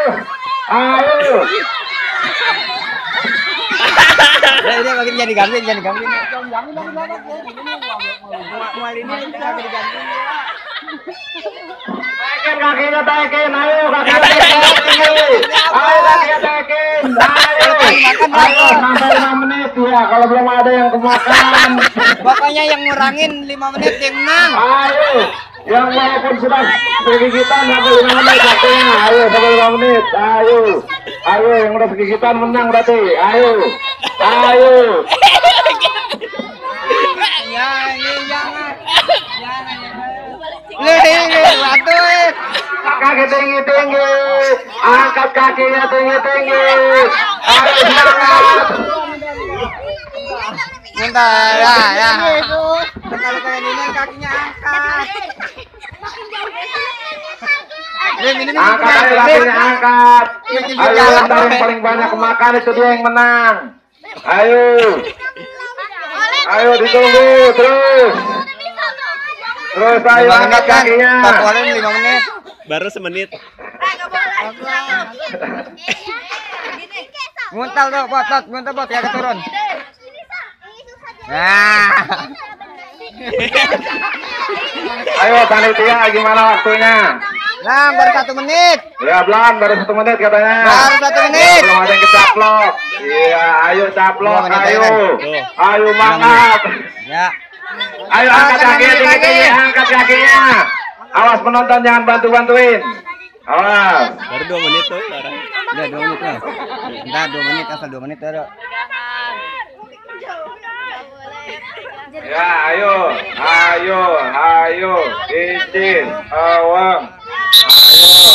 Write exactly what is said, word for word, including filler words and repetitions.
ayo. Ya ini makin jadi gambling, jadi gambling. Mual ini bisa diganti. Tekin kakinya tekin, ayo kakinya tekin. Ayo kakinya tekin, ayo. Ayo sampai lima menit ya, kalau belum ada yang kemakan. Pokoknya yang ngurangin lima menit yang menang. Ayo, yang walaupun sudah segigitan sampai lima menit waktunya. Ayo sampai lima menit, ayo. Ayo yang udah segigitan menang berarti. Ayo, ayo. Ya, ini jangan. Jangan. Waduh. Kaki tinggi tinggi, angkat kakinya tinggi tinggi. Ayo semangat. Bentar, ya, ya. Kalau kayak gini kakinya angkat. Angkat ayo kakinya angkat. Ayo yang paling banyak makan itu dia yang menang. Ayo, ayo ditunggu terus. Terus ayo angkat kakinya. Pakuarin lima menit. Baru semenit. Muntal tuh, bot, bot, muntal bot, ya keturun. Nah. Ayo panitia gimana waktunya? Nah, baru satu menit. Ya belum, baru satu menit katanya. Baru satu menit. Belum ada yang kecaplok. Iya, ayo caplok, ayo. Ayo mangap. Ya. Ayo angkat kakinya tinggi-tinggi, angkat kakinya. Awas penonton jangan bantu-bantuin. Awas. Baru dua menit tuh sekarang. Udah dua menit lah. Udah dua menit, asal dua menit ada. Ya, ayo, ayo, ayo, izin, awang, ayo.